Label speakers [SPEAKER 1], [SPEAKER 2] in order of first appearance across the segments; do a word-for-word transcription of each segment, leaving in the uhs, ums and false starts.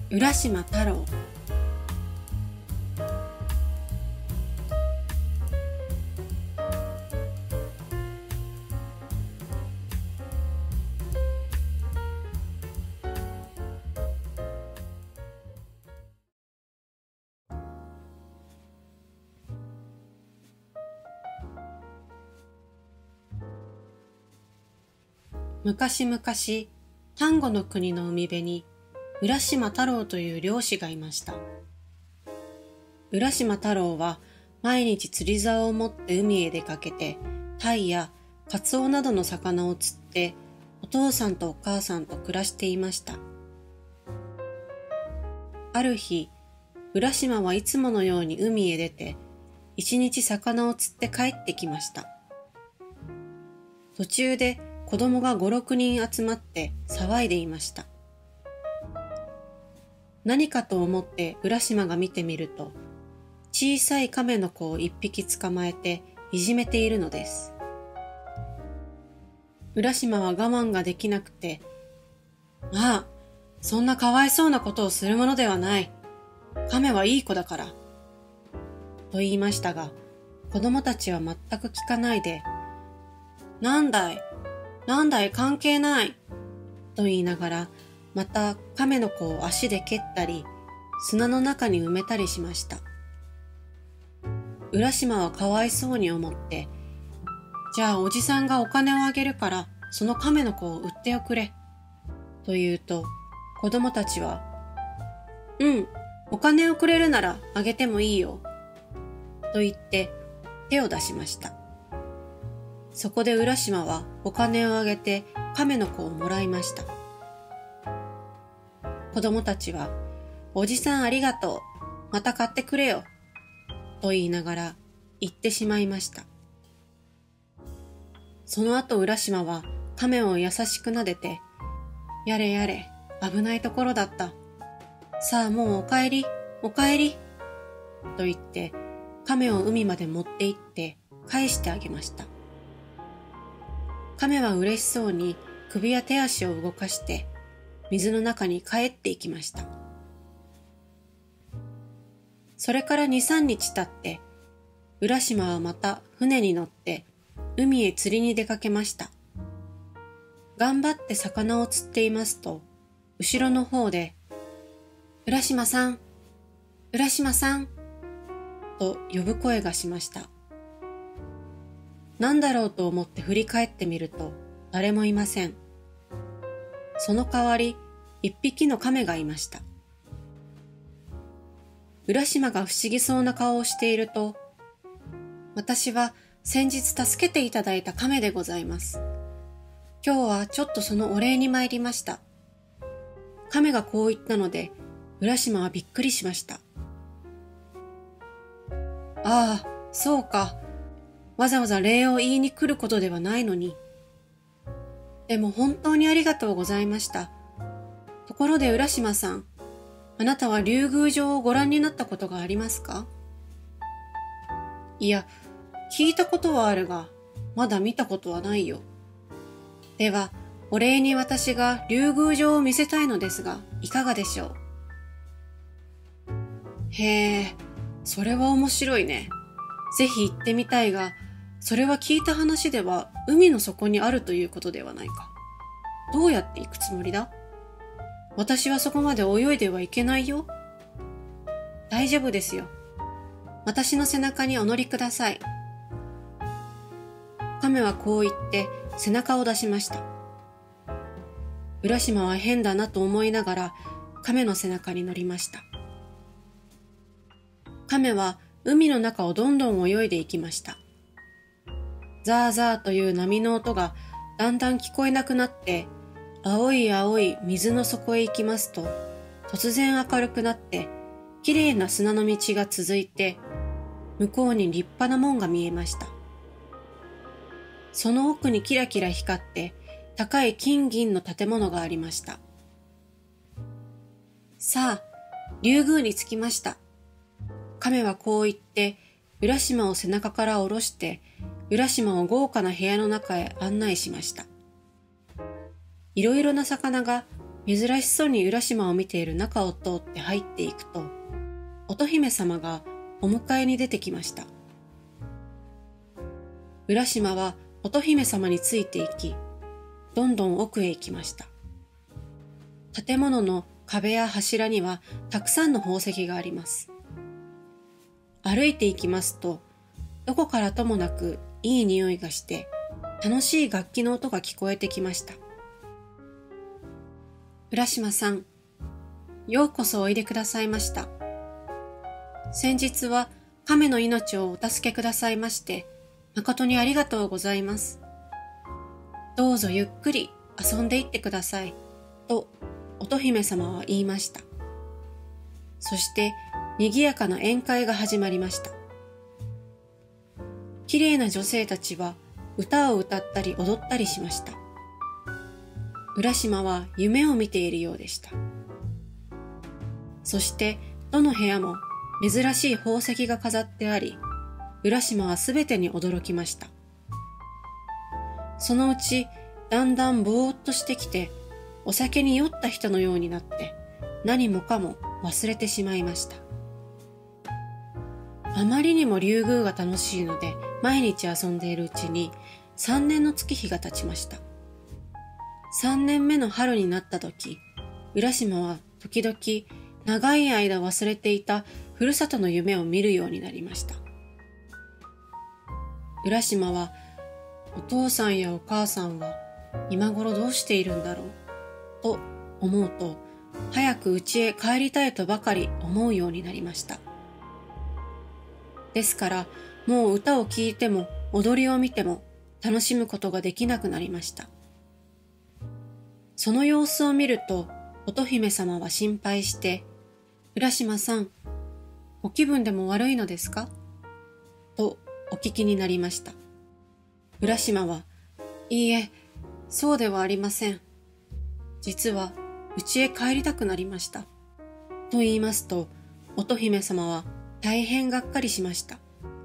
[SPEAKER 1] 浦島太郎。昔々、丹後の国の海辺に浦島太郎という漁師がいました。浦島太郎は毎日釣り竿を持って海へ出かけて、鯛やカツオなどの魚を釣ってお父さんとお母さんと暮らしていました。ある日、浦島はいつものように海へ出て、一日魚を釣って帰ってきました。途中で子供が五六人集まって騒いでいました。何かと思って浦島が見てみると、小さい亀の子を一匹捕まえていじめているのです。浦島は我慢ができなくて、まあ、そんなかわいそうなことをするものではない。亀はいい子だから。と言いましたが、子供たちは全く聞かないで、なんだい、なんだい関係ない。と言いながら、また亀の子を足で蹴ったり、砂の中に埋めたりしました。浦島はかわいそうに思って、じゃあおじさんがお金をあげるから、その亀の子を売っておくれ。と言うと、子供たちは、うん、お金をくれるならあげてもいいよ。と言って手を出しました。そこで浦島はお金をあげて亀の子をもらいました。子供たちは、おじさんありがとう。また買ってくれよ。と言いながら言ってしまいました。その後浦島は亀を優しく撫でて、やれやれ、危ないところだった。さあもうお帰り、お帰り。と言って亀を海まで持って行って返してあげました。亀は嬉しそうに首や手足を動かして水の中に帰っていきました。それから二三日経って、浦島はまた船に乗って海へ釣りに出かけました。頑張って魚を釣っていますと、後ろの方で、浦島さん、浦島さん、と呼ぶ声がしました。何だろうと思って振り返ってみると、誰もいません。その代わり、一匹の亀がいました。浦島が不思議そうな顔をしていると、私は先日助けていただいた亀でございます。今日はちょっとそのお礼に参りました。亀がこう言ったので、浦島はびっくりしました。ああ、そうか。わざわざ礼を言いに来ることではないのに。でも本当にありがとうございました。ところで浦島さん、あなたは竜宮城をご覧になったことがありますか？いや、聞いたことはあるが、まだ見たことはないよ。では、お礼に私が竜宮城を見せたいのですが、いかがでしょう？へえ、それは面白いね。ぜひ行ってみたいが、それは聞いた話では海の底にあるということではないか。どうやって行くつもりだ？私はそこまで泳いではいけないよ。大丈夫ですよ。私の背中にお乗りください。亀はこう言って背中を出しました。浦島は変だなと思いながら亀の背中に乗りました。亀は海の中をどんどん泳いでいきました。ザーザーという波の音がだんだん聞こえなくなって、青い青い水の底へ行きますと、突然明るくなって、きれいな砂の道が続いて、向こうに立派な門が見えました。その奥にキラキラ光って、高い金銀の建物がありました。さあ、竜宮に着きました。亀はこう言って、浦島を背中から下ろして、浦島を豪華な部屋の中へ案内しました。いろいろな魚が珍しそうに浦島を見ている中を通って入っていくと、乙姫様がお迎えに出てきました。浦島は乙姫様についていき、どんどん奥へ行きました。建物の壁や柱にはたくさんの宝石があります。歩いていきますと、どこからともなくいい匂いがして、楽しい楽器の音が聞こえてきました。浦島さん、ようこそおいでくださいました。先日は亀の命をお助けくださいまして、誠にありがとうございます。どうぞゆっくり遊んでいってください、と乙姫様は言いました。そして賑やかな宴会が始まりました。綺麗な女性たちは歌を歌ったり踊ったりしました。浦島は夢を見ているようでした。そしてどの部屋も珍しい宝石が飾ってあり、浦島はすべてに驚きました。そのうちだんだんぼーっとしてきて、お酒に酔った人のようになって何もかも忘れてしまいました。あまりにも竜宮が楽しいので毎日遊んでいるうちにさんねんの月日が経ちました。さんねんめの春になった時、浦島は時々長い間忘れていたふるさとの夢を見るようになりました。浦島はお父さんやお母さんは今頃どうしているんだろうと思うと、早く家へ帰りたいとばかり思うようになりました。ですからもう歌を聴いても踊りを見ても楽しむことができなくなりました。その様子を見ると乙姫様は心配して、浦島さん、お気分でも悪いのですかとお聞きになりました。浦島は、いいえ、そうではありません。実は家へ帰りたくなりました。と言いますと、乙姫様は大変がっかりしました。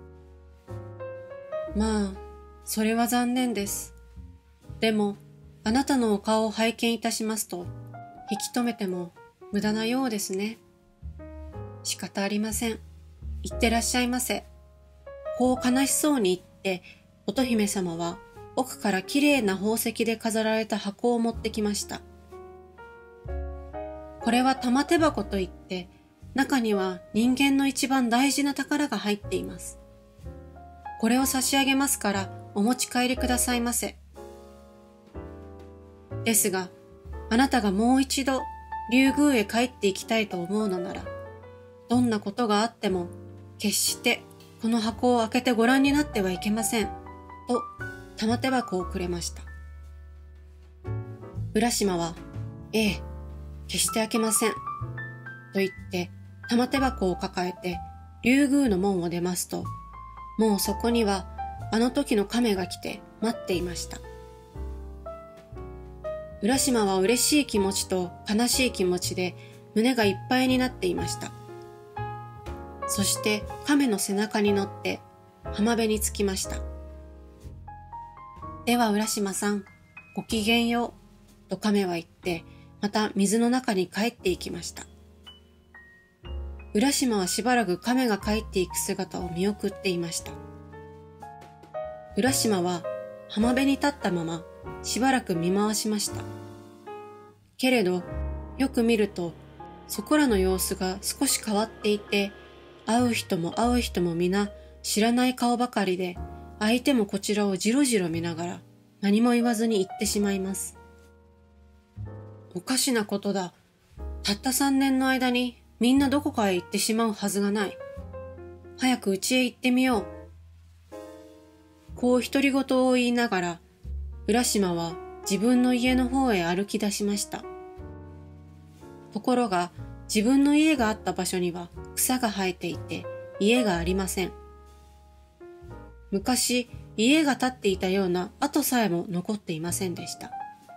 [SPEAKER 1] まあ、それは残念です。でも、あなたのお顔を拝見いたしますと、引き止めても無駄なようですね。仕方ありません。行ってらっしゃいませ。こう悲しそうに言って、乙姫様は奥からきれいな宝石で飾られた箱を持ってきました。これは玉手箱といって、中には人間の一番大事な宝が入っています。これを差し上げますからお持ち帰りくださいませ。ですが、あなたがもう一度竜宮へ帰って行きたいと思うのなら、どんなことがあっても決してこの箱を開けてご覧になってはいけません、と玉手箱をくれました。浦島は、ええ、決して開けません、と言って玉手箱を抱えて竜宮の門を出ますと、もうそこにはあの時の亀が来て待っていました。浦島は嬉しい気持ちと悲しい気持ちで胸がいっぱいになっていました。そして亀の背中に乗って浜辺に着きました。では浦島さん、ごきげんよう、と亀は言って、また水の中に帰っていきました。浦島はしばらく亀が帰っていく姿を見送っていました。浦島は浜辺に立ったまましばらく見回しました。けれど、よく見ると、そこらの様子が少し変わっていて、会う人も会う人も皆知らない顔ばかりで、相手もこちらをじろじろ見ながら何も言わずに行ってしまいます。おかしなことだ。たった三年の間にみんなどこかへ行ってしまうはずがない。早く家へ行ってみよう。こう独り言を言いながら、浦島は自分の家の方へ歩き出しました。ところが自分の家があった場所には草が生えていて家がありません。昔家が建っていたような跡さえも残っていませんでした。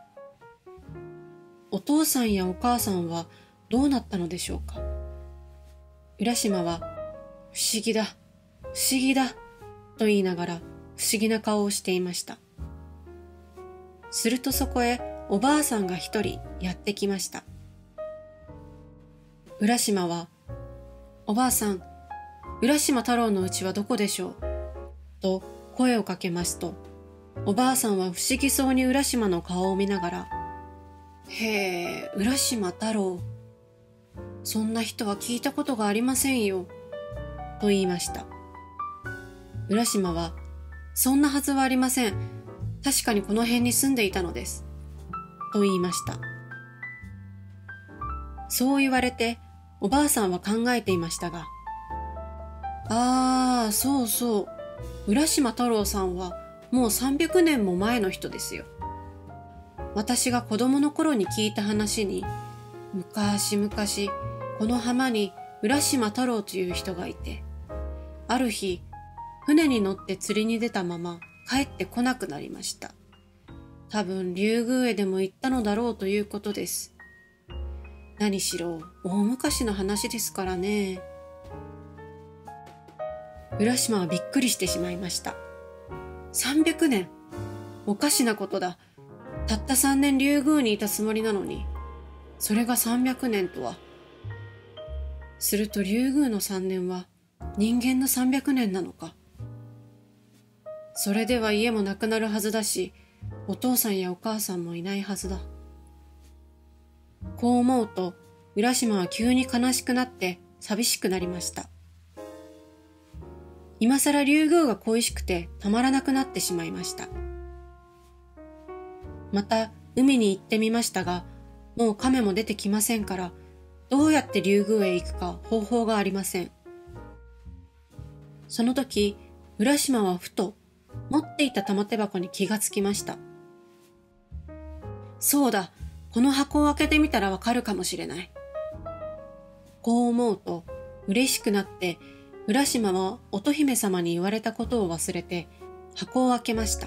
[SPEAKER 1] お父さんやお母さんはどうなったのでしょうか。浦島は不思議だ、不思議だと言いながら不思議な顔をしていました。するとそこへおばあさんが一人やってきました。浦島は、おばあさん、浦島太郎の家はどこでしょうと声をかけますと、おばあさんは不思議そうに浦島の顔を見ながら、へえ、浦島太郎。そんな人は聞いたことがありませんよ。と言いました。浦島は、そんなはずはありません。確かにこの辺に住んでいたのです。と言いました。そう言われて、おばあさんは考えていましたが、ああ、そうそう。浦島太郎さんはもうさんびゃくねんも前の人ですよ。私が子供の頃に聞いた話に、昔々この浜に浦島太郎という人がいて、ある日、船に乗って釣りに出たまま帰ってこなくなりました。多分竜宮へでも行ったのだろうということです。何しろ大昔の話ですからね。浦島はびっくりしてしまいました。さんびゃくねん。おかしなことだ。たったさんねん竜宮にいたつもりなのに、それがさんびゃくねんとは。すると竜宮のさんねんは人間のさんびゃくねんなのか。それでは家もなくなるはずだし、お父さんやお母さんもいないはずだ。こう思うと、浦島は急に悲しくなって寂しくなりました。今さら竜宮が恋しくてたまらなくなってしまいました。また海に行ってみましたが、もう亀も出てきませんから、どうやって竜宮へ行くか方法がありません。その時、浦島はふと持っていた玉手箱に気がつきました。そうだ、この箱を開けてみたらわかるかもしれない。こう思うと嬉しくなって、浦島は乙姫様に言われたことを忘れて箱を開けました。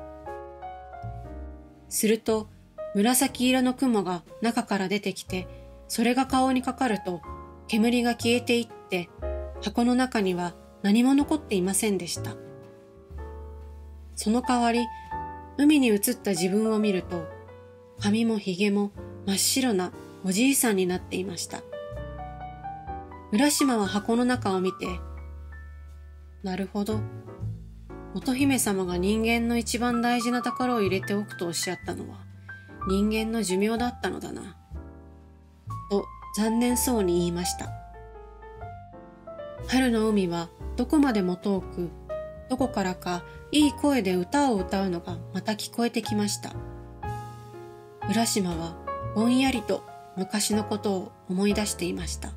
[SPEAKER 1] すると紫色の雲が中から出てきて、それが顔にかかると煙が消えていって、箱の中には何も残っていませんでした。その代わり、海に映った自分を見ると、髪も髭も真っ白なおじいさんになっていました。浦島は箱の中を見て、なるほど。乙姫様が人間の一番大事な宝を入れておくとおっしゃったのは、人間の寿命だったのだな。と残念そうに言いました。春の海はどこまでも遠く、どこからかいい声で歌を歌うのがまた聞こえてきました。浦島はぼんやりと昔のことを思い出していました。